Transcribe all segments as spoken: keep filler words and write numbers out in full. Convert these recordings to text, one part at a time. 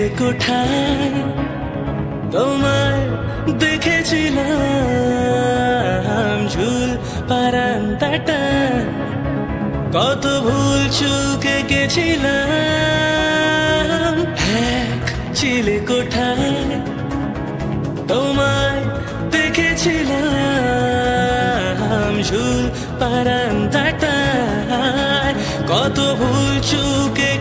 ছিলে কোঠায় তোমায় দেখেছিলাম ঝুল পারান্তাটা কত ভুল চুকে গেছিলাম এক ছিলে কোঠায় তোমায় দেখেছিলাম ঝুল পারান্তাটা কত ভুল চুকে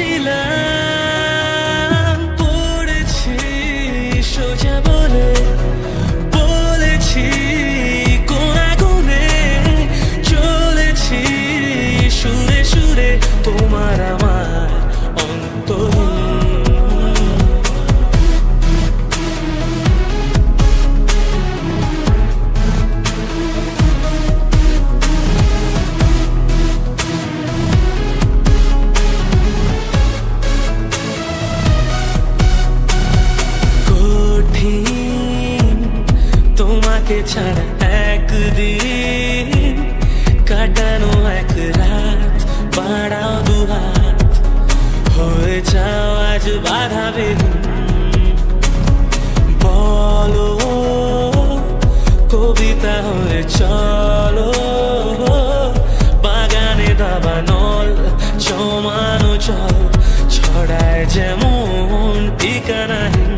গেছিলাম পড়েছি সোজা বলে বলেছি কোনা গুনে চলেছি সুরে সুরে তোমার আমার অন্তর তোমাকে ছাড়া একদিন কাটানো এক রাত বাড়াও দুহাত হয়ে যাও আজ বাধা বিহীন বলো কবিতা হয়ে চলো বাগানে দাবানল জমানো জল ছড়ায় যেমন ঠিকানাহীন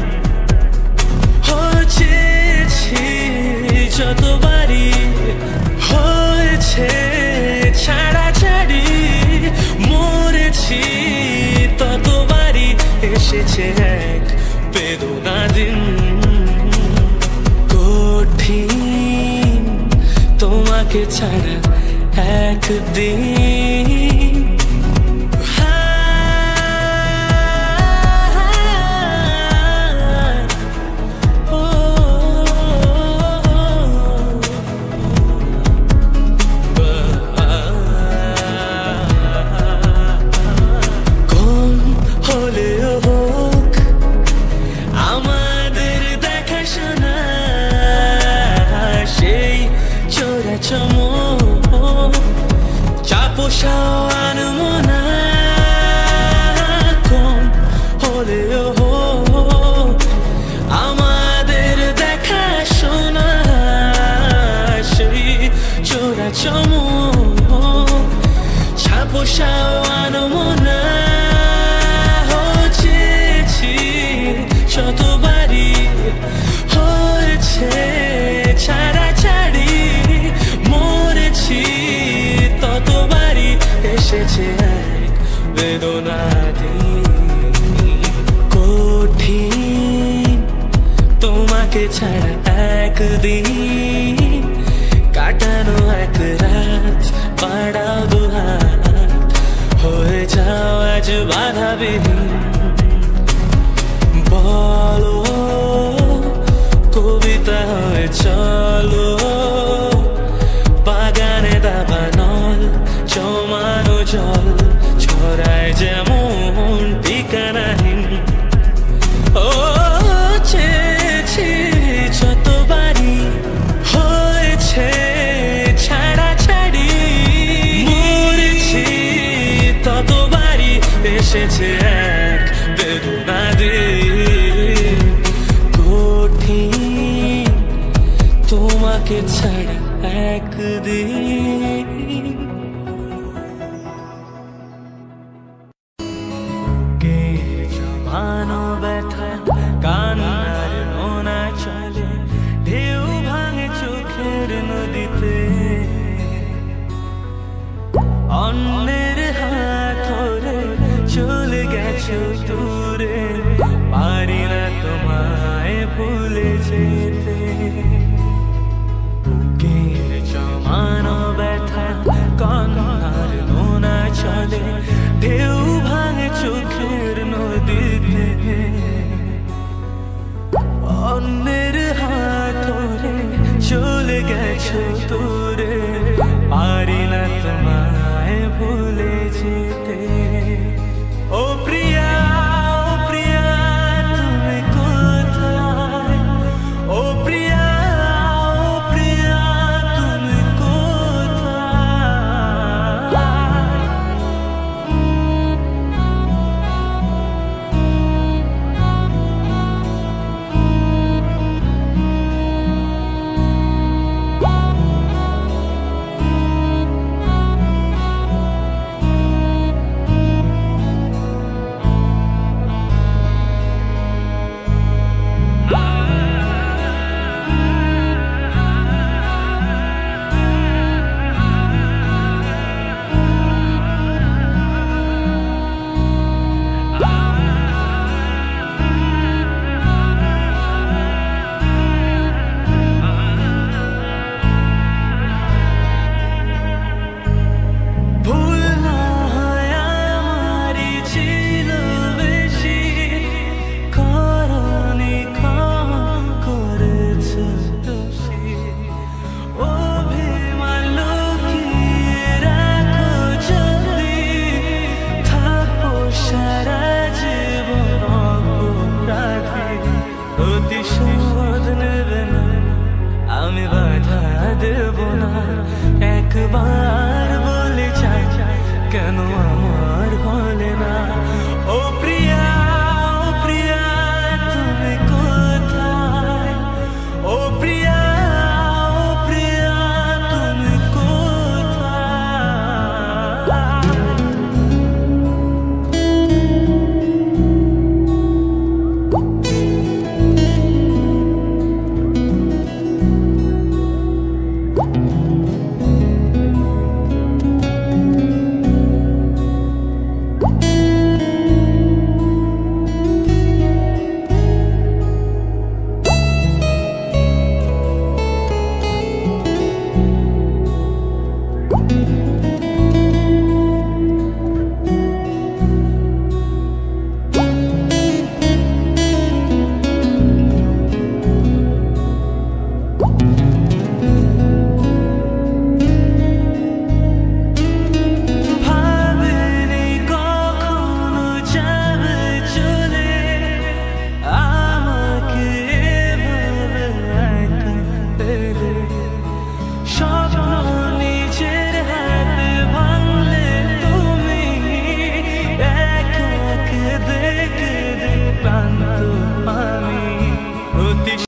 যতবারই হয়েছে ছাড়াছাড়ি মরেছি ততবারই এসেছে এক বেদনা দিন কঠিন তোমাকে ছাড়া একদিন চাপোষাও আনমো না কম হলেও আমাদের দেখা শোনা সেই চোরা চমক চাপোষাও আনমো না হয়েছি শতবারই হয়েছে ছাড়াছাড়ি মরেছি ততবারই এসেছে এক বেদনা দিন কঠিন তোমাকে ছাড়া একদিন কাটানো এক রাত বাড়াও দুহাত হয়ে যাও আজ বাধা বিহীন বলো কবিতা হয়ে চলো বাগানে দাবানল জমানো জল ছড়ায় যেমন ঠিকানাহীন ও চেয়েছি যতবারই হয়েছে ছাড়াছাড়ি মরেছি ততবারই এসেছে এক একবার বলে চাই কেন আমার হলে না ও প্রিয়া ও প্রিয়া তুমি কোথায় ও প্রিয়া ও প্রিয়া তুমি কোথায়